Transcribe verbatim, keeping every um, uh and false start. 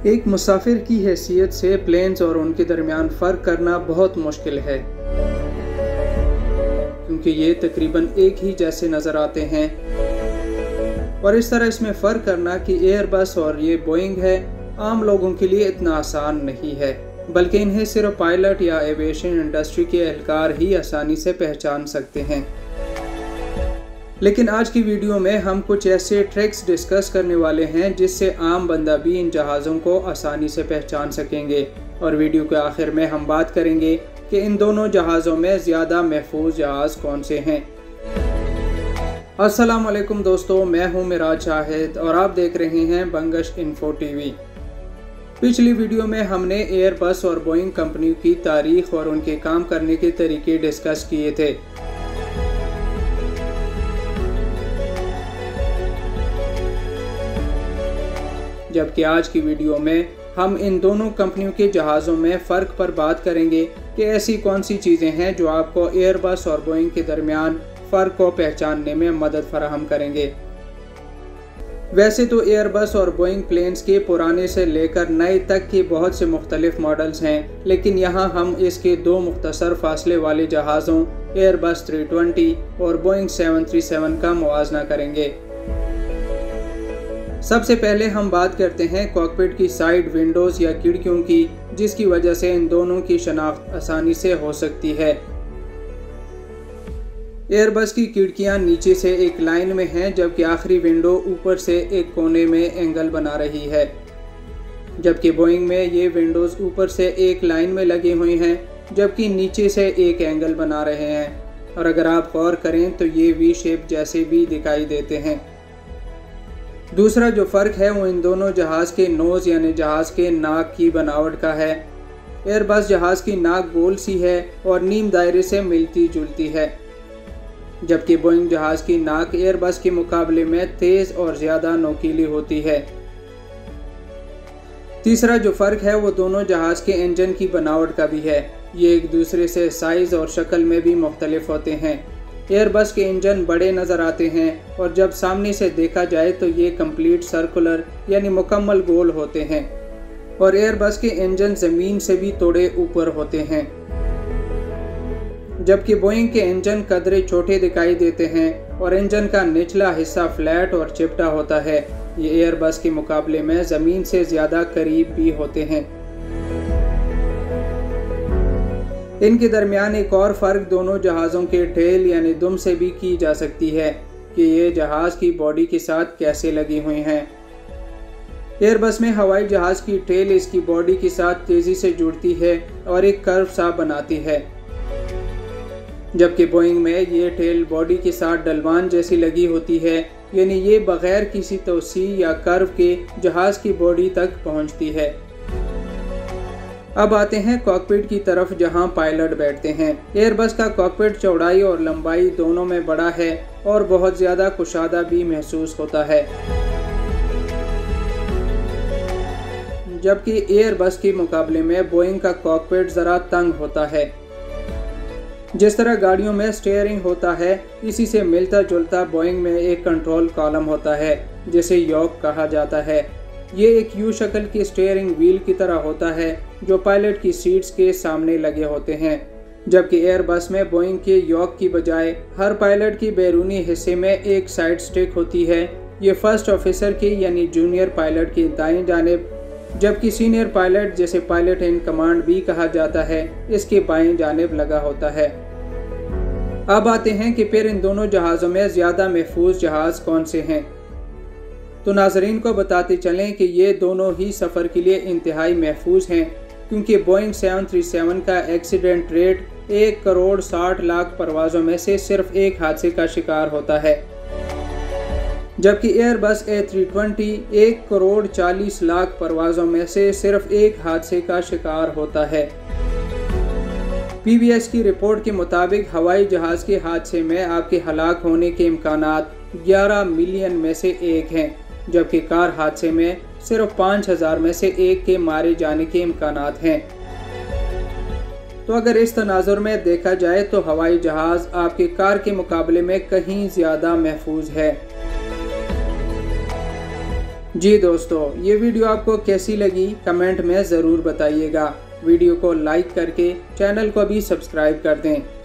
एक मुसाफिर की हैसियत से प्लेन्स और उनके दरमियान फ़र्क करना बहुत मुश्किल है, क्योंकि ये तकरीबन एक ही जैसे नज़र आते हैं। और इस तरह इसमें फ़र्क करना कि एयरबस और ये बोइंग है, आम लोगों के लिए इतना आसान नहीं है, बल्कि इन्हें सिर्फ पायलट या एविएशन इंडस्ट्री के एहलकार ही आसानी से पहचान सकते हैं। लेकिन आज की वीडियो में हम कुछ ऐसे ट्रिक्स डिस्कस करने वाले हैं जिससे आम बंदा भी इन जहाज़ों को आसानी से पहचान सकेंगे। और वीडियो के आखिर में हम बात करेंगे कि इन दोनों जहाज़ों में ज़्यादा महफूज जहाज़ कौन से हैं। अस्सलाम वालेकुम दोस्तों, मैं हूं मिराज शाहिद और आप देख रहे हैं बंगश इन्फो टीवी। पिछली वीडियो में हमने एयरबस और बोइंग कंपनी की तारीख और उनके काम करने के तरीके डिस्कस किए थे। जबकि आज की वीडियो में हम इन दोनों कंपनियों के जहाज़ों में फ़र्क पर बात करेंगे कि ऐसी कौन सी चीज़ें हैं जो आपको एयरबस और बोइंग के दरमियान फ़र्क को पहचानने में मदद फराहम करेंगे। वैसे तो एयरबस और बोइंग प्लेन्स के पुराने से लेकर नए तक के बहुत से मुख्तलिफ मॉडल्स हैं, लेकिन यहाँ हम इसके दो मुख्तसर फासले वाले जहाज़ों एयरबस थ्री ट्वेंटी और बोइंग सेवन थ्री सेवन का मुआवजा करेंगे। सबसे पहले हम बात करते हैं कॉकपिट की साइड विंडोज़ या खिड़कियों की, जिसकी वजह से इन दोनों की शनाख्त आसानी से हो सकती है। एयरबस की खिड़कियां नीचे से एक लाइन में हैं, जबकि आखिरी विंडो ऊपर से एक कोने में एंगल बना रही है। जबकि बोइंग में ये विंडोज़ ऊपर से एक लाइन में लगे हुए हैं, जबकि नीचे से एक एंगल बना रहे हैं। और अगर आप गौर करें तो ये वी शेप जैसे भी दिखाई देते हैं। दूसरा जो फ़र्क है वो इन दोनों जहाज़ के नोज़ यानी जहाज़ के नाक की बनावट का है। एयरबस जहाज़ की नाक गोल सी है और नीम दायरे से मिलती जुलती है, जबकि बोइंग जहाज़ की नाक एयरबस के मुकाबले में तेज़ और ज़्यादा नोकीली होती है। तीसरा जो फ़र्क है वो दोनों जहाज़ के इंजन की बनावट का भी है। ये एक दूसरे से साइज़ और शक्ल में भी मुख्तलिफ होते हैं। एयरबस के इंजन बड़े नज़र आते हैं और जब सामने से देखा जाए तो ये कंप्लीट सर्कुलर यानी मुकम्मल गोल होते हैं, और एयरबस के इंजन ज़मीन से भी थोड़े ऊपर होते हैं। जबकि बोइंग के इंजन कदरे छोटे दिखाई देते हैं और इंजन का निचला हिस्सा फ्लैट और चिपटा होता है। ये एयरबस के मुकाबले में ज़मीन से ज़्यादा करीब भी होते हैं। इनके दरमियान एक और फ़र्क दोनों जहाज़ों के टेल यानी दुम से भी की जा सकती है कि ये जहाज़ की बॉडी के साथ कैसे लगी हुई हैं। एयरबस में हवाई जहाज़ की टेल इसकी बॉडी के साथ तेज़ी से जुड़ती है और एक कर्व सा बनाती है, जबकि बोइंग में ये टेल बॉडी के साथ डलवान जैसी लगी होती है, यानी ये बग़ैर किसी तोसी या कर्व के जहाज़ की बॉडी तक पहुँचती है। अब आते हैं कॉकपिट की तरफ, जहां पायलट बैठते हैं। एयरबस का कॉकपिट चौड़ाई और लंबाई दोनों में बड़ा है और बहुत ज़्यादा कुशादा भी महसूस होता है, जबकि एयरबस के मुकाबले में बोइंग का कॉकपिट ज़रा तंग होता है। जिस तरह गाड़ियों में स्टीयरिंग होता है, इसी से मिलता जुलता बोइंग में एक कंट्रोल कॉलम होता है जिसे यॉक कहा जाता है। ये एक यू शक्ल की स्टीयरिंग व्हील की तरह होता है जो पायलट की सीट्स के सामने लगे होते हैं, जबकि एयरबस में बोइंग के यॉक की बजाय हर पायलट की बैरूनी हिस्से में एक साइड स्टिक होती है। ये फर्स्ट ऑफिसर की यानी जूनियर पायलट की दाईं जानिब, जबकि सीनियर पायलट जिसे पायलट इन कमांड भी कहा जाता है, इसके बाएं जानिब लगा होता है। अब आते हैं कि फिर इन दोनों जहाज़ों में ज़्यादा महफूज जहाज़ कौन से हैं। तो नाजरीन को बताते चलें कि ये दोनों ही सफ़र के लिए इंतहाई महफूज हैं, क्योंकि बोइंग सेवन थ्री सेवन का एक्सीडेंट रेट एक करोड़ साठ लाख परवाज़ों में से सिर्फ एक हादसे का शिकार होता है, जबकि एयरबस ए थ्री ट्वेंटी एक करोड़ चालीस लाख परवाज़ों में से सिर्फ एक हादसे का शिकार होता है। पी बी एस की रिपोर्ट के मुताबिक हवाई जहाज़ के हादसे में आपके हलाक होने के इम्कानात ग्यारह मिलियन में से एक हैं, जबकि कार हादसे में सिर्फ पाँच हज़ार में से एक के मारे जाने के इम्कानात हैं। तो अगर इस तनाजुर में देखा जाए तो हवाई जहाज़ आपके कार के मुकाबले में कहीं ज़्यादा महफूज है। जी दोस्तों, ये वीडियो आपको कैसी लगी कमेंट में ज़रूर बताइएगा। वीडियो को लाइक करके चैनल को भी सब्सक्राइब कर दें।